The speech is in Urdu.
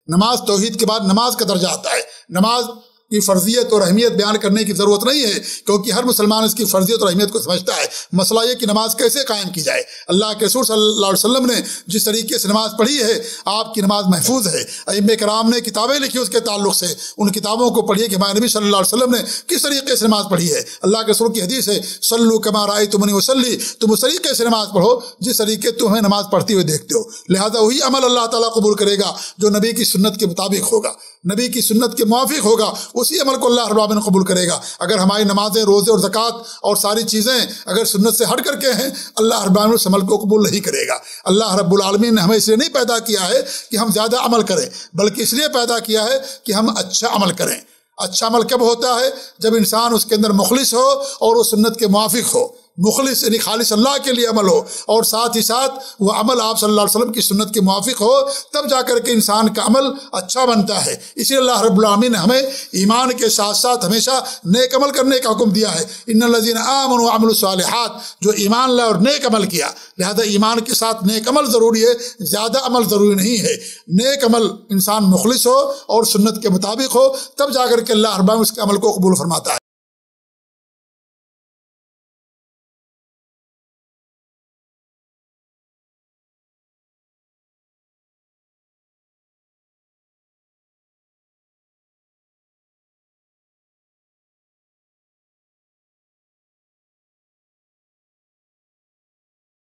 نماز توحید کے بعد نماز کا درجہ آتا ہے. نماز کی فرضیت اور اہمیت بیان کرنے کی ضرورت نہیں ہے کیونکہ ہر مسلمان اس کی فرضیت اور اہمیت کو سمجھتا ہے. مسئلہ یہ کہ نماز کیسے قائم کی جائے. اللہ کے رسول صلی اللہ علیہ وسلم نے جس طریقے سے نماز پڑھی ہے آپ کی نماز محفوظ ہے. ائمہ کرام نے کتابیں لکھی اس کے تعلق سے، ان کتابوں کو پڑھیے کہ ہمارے نبی صلی اللہ علیہ وسلم نے کس طریقے سے نماز پڑھی ہے. اللہ کے رسول کی حدیث ہے صلو کما رأیتمونی اصلی، تم اس طریقے سے نماز پڑھو جس طریقے تمہیں نماز پڑھتے ہوئے دیکھتے ہو. لہذا وہی عمل اللہ تعالیٰ قبول کرے گا جو نبی کی سنت کے مطابق ہوگا، نبی کی سنت کے موافق ہوگا، اسی عمل کو اللہ رب العالمین قبول کرے گا. اگر ہماری نمازیں، روزے اور زکوٰۃ اور ساری چیزیں اگر سنت سے ہٹ کر کے ہیں، اللہ رب العالمین اس عمل کو قبول نہیں کرے گا. اللہ رب العالمین نے ہمیں اس لیے نہیں پیدا کیا ہے کہ ہم زیادہ عمل کریں، بلکہ اس لیے پیدا کیا ہے کہ ہم اچھا عمل کریں. اچھا عمل کب ہوتا ہے؟ جب انسان اس کے اندر مخلص ہو اور وہ سنت کے موافق ہو. مخلص یعنی خالص اللہ کے لیے عمل ہو اور ساتھ ہی ساتھ وہ عمل آپ صلی اللہ علیہ وسلم کی سنت کے موافق ہو، تب جا کر کے انسان کا عمل اچھا بنتا ہے. اسی لیے اللہ رب العالمین نے ہمیں ایمان کے ساتھ ساتھ ہمیشہ نیک عمل کرنے کا حکم دیا ہے. ان الذین آمنوا وعملوا الصالحات، جو ایمان لائے اور نیک عمل کیا. لہذا ایمان کے ساتھ نیک عمل ضروری ہے، زیادہ عمل ضروری نہیں ہے. نیک عمل انسان مخلص ہو اور سنت کے مطابق ہو، تب جا کر کے اللہ رب العالمین اس کے عمل کو قبول فرماتا ہے.